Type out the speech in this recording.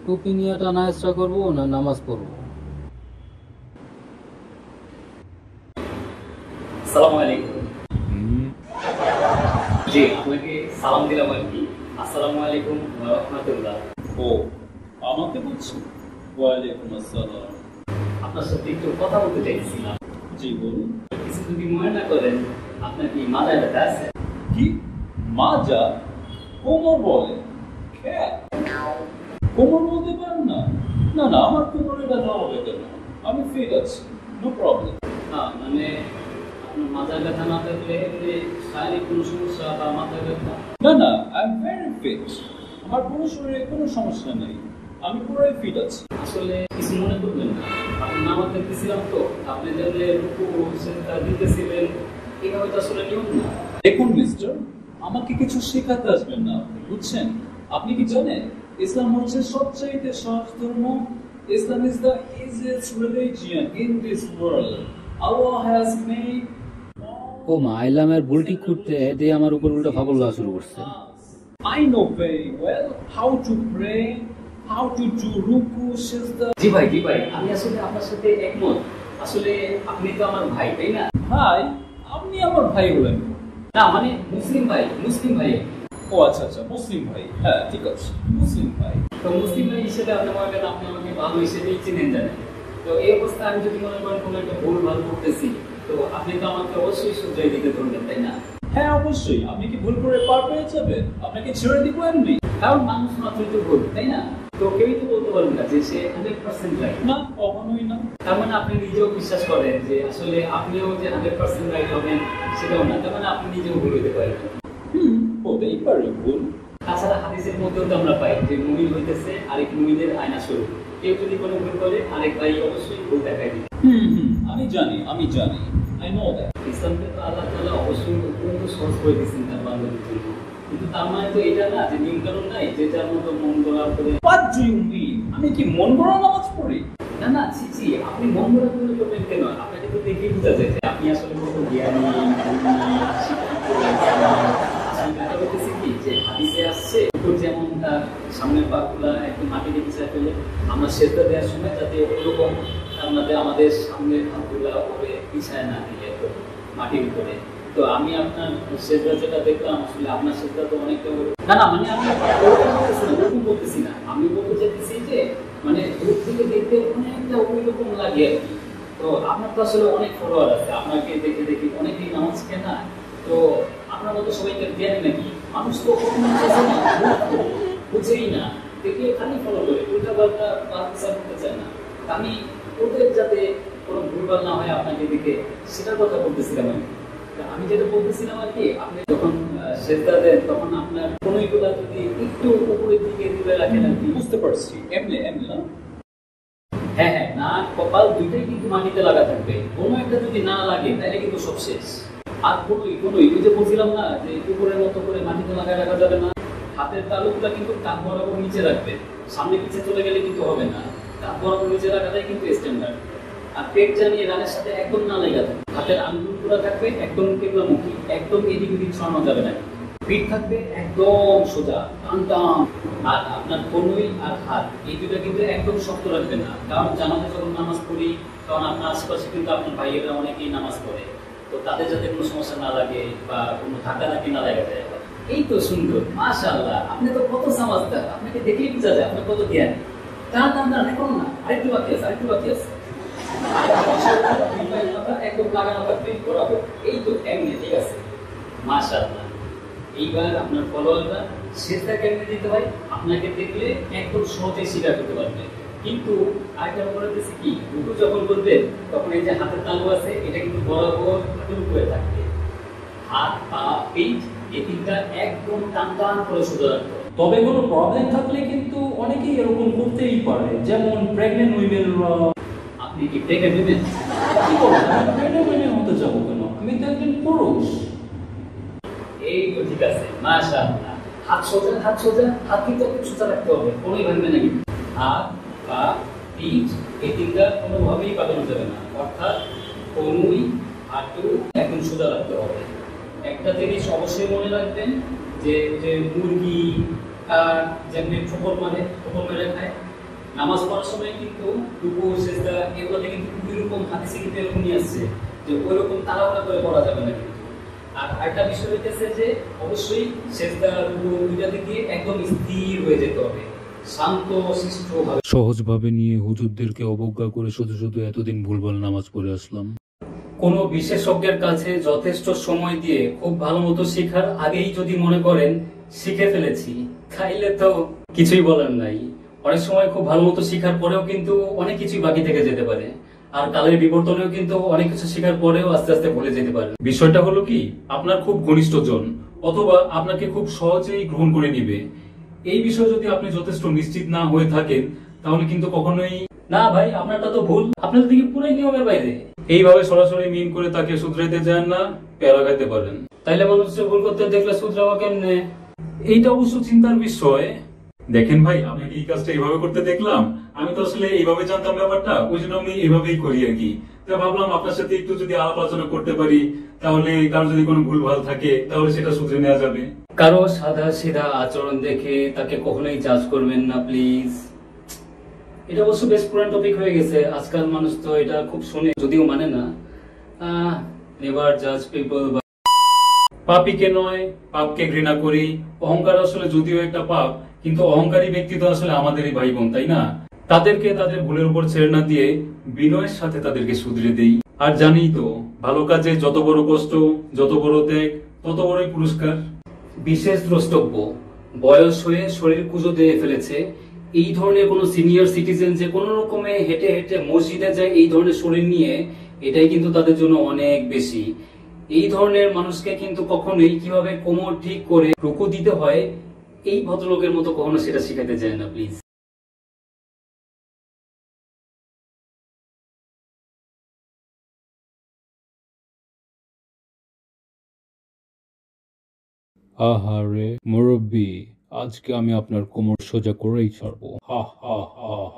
টুপি নিয়ে টানা হেঁচড়া করবো না নামাজ পড়বো? আসসালামু আলাইকুম। জি, আপনাকে সালাম দিলাম আর কি। আসসালামু আলাইকুম ওয়া রাহমাতুল্লাহ। ও, আমাকে বলছেন? ওয়ালাইকুম আসসালাম। আপনার সাথে একটু কথা বলতে চাইছিলাম। জি বলুন। কিছু যদি মনে না করেন, আপনার কি মাথায় ব্যথা আছে? কি মাজা? কোমর বলে? খ্যাত? কোমর বলতে পারেন না? না না, আমার কোমরে ব্যথা হবে কেন? আমি ফিট আছি, নো প্রবলেম। না মানে আপনার মাথায় ব্যথা না থাকলে এমনি শারীরিক কোনো সমস্যা বা মাথায় ব্যথা? না না, আই এম ভেরি ফিট। আমার কোনো শরীরে কোনো সমস্যা নেই, আমি পুরোই ফিট আছি। আসলে কিছু মনে করবেন না, আপনি নামাজ দেখতেছিলাম তো, আপনি যে রুকু সেজদা দিতেছিলেন, এটা হয়তো আসলে নিয়ম না। দেখুন মিস্টার, আমাকে কিছু শেখাতে আসবেন না আপনি, বুঝছেন? আপনি কি জানেন ইসলাম হচ্ছে সবচাইতে সহজ ধর্ম? Islam is the easiest religion in this world. Allah has made ও মা, আইলামের ভুল ঠিক করতে দিয়ে আমার উপর উল্টা ফাবল দেওয়া শুরু করছে। I know very well how to pray, how to do ruku, sajda. জি ভাই, আমি আসলে আপনার সাথে একমত। আসলে আপনি তো আমার ভাই, তাই না? ভাই? আপনি আমার ভাই হলেন? না মানে মুসলিম ভাই। ও আচ্ছা আচ্ছা, মুসলিম ভাই। হ্যাঁ ঠিক আছে, মুসলিম ভাই। তো মুসলিম ভাই হিসেবে আপনি মনে করেন আপনি আমাকে ভালো হিসেবেই চিনেন জানেন। তো এই অবস্থায় আমি যদি মনে করেন কোনো একটা ভুল ভাল করতেছি, তো আপনি তো আমাকে অবশ্যই শুধরাই দিতে ধরবেন, তাই না? হ্যাঁ অবশ্যই। আপনি কি ভুল করে পার পেয়ে যাবেন? আপনাকে ছেড়ে দিব এমনি? কারণ মানুষ মাত্রই তো ভুল, তাই না? তো কেউই তো বলতে পারবেন না যে সে 100% রাইট। না, কখনোই না। তার মানে আপনি নিজেও বিশ্বাস করেন যে আসলে আপনিও যে 100% রাইট হবেন সেটাও না, তার মানে আপনি নিজেও ভুল হতে পারেন। হতেই পারে ভুল। তাছাড়া হাদিসের মধ্যেও তো আমরা পাই যে মুমিন হইতেছে আরেক মুমিনের আয়না স্বরূপ। কেউ যদি কোনো ভুল করে আরেক ভাই অবশ্যই ভুল দেখায় দিবে। আমি জানি, আই নো দ্যাট। ইসলামকে তো আল্লাহ তাআলা অবশ্যই অত্যন্ত সহজ করে দিয়েছেন তার বান্দাদের জন্য। কিন্তু তার মানে তো এটা না যে নিয়ম কানুন নাই যে যার মতো মন গড়া করে। What do you mean? আমি কি মন গড়া নামাজ পড়ি? না ছি, আপনি মন গড়া করে করবেন কেন? আপনাকে তো দেখেই বোঝা যায় যে আপনি আসলে কত জ্ঞানী, ব্যাপার হচ্ছে কি যে হাদিসে আসছে উপর যেমন তার সামনের পাগুলা একটু মাটিতে পিছায় ফেলে, আমরা সেজদা দেওয়ার সময় যাতে ওরকম তার মধ্যে আমাদের সামনের পাগুলা উপরে পিছায় না দিয়ে মাটির উপরে। তো আমি আপনার সেজদা যেটা দেখলাম, আসলে আপনার সেজদা তো অনেকটা না মানে আমি ওরকম বলতেছি না, আমি বলতে চাইতেছি যে মানে দূর থেকে দেখতে অনেকটা ওই রকম লাগে আর কি। তো আপনার তো আসলে অনেক ফলোয়ার আছে, আপনাকে দেখে দেখি অনেকেই নামাজ শেখে না। তো আপনার মতো সবাইকে জ্ঞানী নাকি? মানুষ তো বুঝেই না, দেখলে খালি ফলো করে, উল্টা পাল্টা বাচ্চা করতে চায় না। আমি ওদের যাতে কোনো ভুলভাল না হয় আপনাকে দেখে, সেটার কথা বলতেছিলাম আমি। আমি যেটা বলতেছিলাম আর কি, আপনি যখন সেজদা দেন তখন আপনার কনুইগুলা যদি একটু উপরের দিকে তুলে রাখেন আর কি। বুঝতে পারছি, এমনি না? হ্যাঁ, নাক কপাল দুইটাই কিন্তু মাটিতে লাগা থাকবে। কোনো একটা যদি না লাগে তাহলে কিন্তু সব শেষ। আর কোনোই ওই যে বলছিলাম না যে উপরের মতো করে মাটিতে লাগায় রাখা যাবে না। হাতের তালুগুলা কিন্তু কাঁধ বরাবর নিচে রাখবে, সামনে পিছিয়ে চলে গেলে কিন্তু হবে না। কাঁধ বরাবর নিচে রাখাটাই কিন্তু স্ট্যান্ডার্ড। আর পেট জানিয়ে রানের সাথে একদম না লেগে থাকবে। হাতের আঙ্গুলগুলো থাকবে একদম কেবলামুখী, একদম এদিক ওদিক ছড়ানো যাবে না। পিঠ থাকবে একদম সোজা টান। আর আপনার কনুই আর হাত এই দুটো কিন্তু একদম শক্ত রাখবে না। কারণ জানাতে যখন নামাজ পড়ি তখন আপনার আশেপাশে কিন্তু আপনার ভাইয়েরা অনেকেই নামাজ পড়ে, তো তাদের যাতে কোনো সমস্যা না লাগে বা কোনো ধাক্কাধাক্কি না লাগে যায়। এই তো সুন্দর, মাশাআল্লাহ, আপনি তো কত সমাজদার, আপনাকে দেখলেই বোঝা যায় আপনি কত জ্ঞানী। টান এখন না, আরেকটু বাকি আছে। একদম লাগানো থাকবে বরাবর, এই তো এমনি ঠিক আছে, মাশাআল্লাহ। এইবার আপনার ফলোয়াররা সেজদা কেমনে দিতে হয় আপনাকে দেখলে একদম সহজেই স্বীকার করতে পারবে। কিন্তু আরেকটা ব্যাপার হচ্ছে কি, রুকু যখন করবেন তখন এই যে হাতের তালু আছে এটা কিন্তু বরাবর হাতের উপরে থাকবে। হাত পা পিঠ এই তিনটা একদম টান করে সোজা রাখতে হবে। তবে কোনো প্রবলেম থাকলে কিন্তু অনেকেই এরকম করতেই পারে, যেমন প্রেগনেন্ট উইমেনরা। আপনি কি প্রেগনেন্ট হবেন? কি করবেন? আমি প্রেগনেন্ট উইমেন হতে যাবো কেন? আমি তো একজন পুরুষ। এই তো ঠিক আছে, মাশাআল্লাহ। হাত সোজা, হাত কিন্তু একটু সোজা রাখতে হবে, কোনোই ভাঙবে না কিন্তু। হাত পা পিঠ এই তিনটা কোনোভাবেই পাকানো যাবে না, অর্থাৎ কনুই হাঁটু একদম সোজা রাখতে হবে। একটা জিনিস অবশ্যই মনে রাখবেন যে মুরগি যেমনি ঠোকর মেরে খায়, নামাজ পড়ার সময় কিন্তু রুকু সেজদা এগুলোতে কিন্তু এরকম হাদিসে কিন্তু এরকম নিয়ে আসছে যে ওইরকম তাড়াহুড়া করে পড়া যাবে না কিন্তু। আর আরেকটা বিষয় হইতেছে যে অবশ্যই সেজদা রুকু দুইটা দিকে একদম স্থির হয়ে যেতে হবে, শান্ত শিষ্টভাবে। সহজভাবে নিয়ে হুজুরদেরকে অবজ্ঞা করে শুধু শুধু এতদিন ভুলভাল নামাজ পড়ে আসলাম। কোনো বিশেষজ্ঞের কাছে যথেষ্ট সময় দিয়ে খুব ভালো মতো শেখার আগেই যদি মনে করেন শিখে ফেলেছি, তাইলে তো কিছুই বলার নাই। অনেক সময় খুব ভালো মতো শেখার পরেও কিন্তু অনেক কিছুই বাকি থেকে যেতে পারে, আর কালের বিবর্তনেও কিন্তু অনেক কিছু শেখার পরেও আস্তে আস্তে ভুলে যেতে পারে। বিষয়টা হলো কি, আপনার খুব ঘনিষ্ঠজন অথবা আপনাকে খুব সহজেই গ্রহণ করে নিবে, এই বিষয়ে যদি আপনি যথেষ্ট নিশ্চিত না হয়ে থাকেন তাহলে কিন্তু কখনোই না ভাই, আপনারটা তো ভুল, আপনার দিকে পুরাই নিয়মের বাইরে। এইভাবে সরাসরি মিন করে তাকে শুধরাইতে যান না, প্যারা খাইতে পারেন। তাইলে মানুষের ভুল করতে দেখলে শুধরাবো কেমনে? এইটা অবশ্য চিন্তার বিষয়। দেখেন ভাই, আপনাকে এই কাজটা এইভাবে করতে দেখলাম, আমি তো আসলে এইভাবে জানতাম ব্যাপারটা, ওই জন্য আমি এইভাবেই করি আর কি। তো ভাবলাম আপনার সাথে একটু যদি আলাপ আলোচনা করতে পারি, তাহলে কারো যদি কোনো ভুল ভাল থাকে তাহলে সেটা শুধরে নেওয়া যাবে। কারো সাদা সিধা আচরণ দেখে তাকে কখনোই জাজ করবেন না প্লিজ। এটা অবশ্য বেশ পুরান টপিক হয়ে গেছে, আজকাল মানুষ তো এটা খুব শুনে যদিও মানে না। নেভার জাজ পিপল। পাপীকে নয়, পাপকে ঘৃণা করি। অহংকার আসলে যদিও একটা পাপ, কিন্তু অহংকারী ব্যক্তি তো আসলে আমাদেরই ভাই বোন, তাই না? তাদেরকে তাদের ভুলের উপর ছেড়ে না দিয়ে বিনয়ের সাথে তাদেরকে শুধরে দেই। আর জানি তো, ভালো কাজে যত বড় কষ্ট, যত বড় ত্যাগ, তত বড়ই পুরস্কার। বিশেষ দ্রষ্টব্য, বয়স হয়ে শরীর কুঁজো দিয়ে ফেলেছে এই ধরনের কোন সিনিয়র সিটিজেন যে কোনো রকমে হেঁটে হেঁটে মসজিদে যায় এই ধরনের শরীর নিয়ে, এটাই কিন্তু তাদের জন্য অনেক বেশি। এই ধরনের মানুষকে কিন্তু কখনোই কিভাবে কোমর ঠিক করে রুকু দিতে হয় এই ভদ্রলোকের মতো কখনো সেটা শিখাতে যায় না প্লিজ। আহারে মুরব্বী, আজকে আমি আপনার কোমর সোজা করেই ছাড়বো। হা হা হা।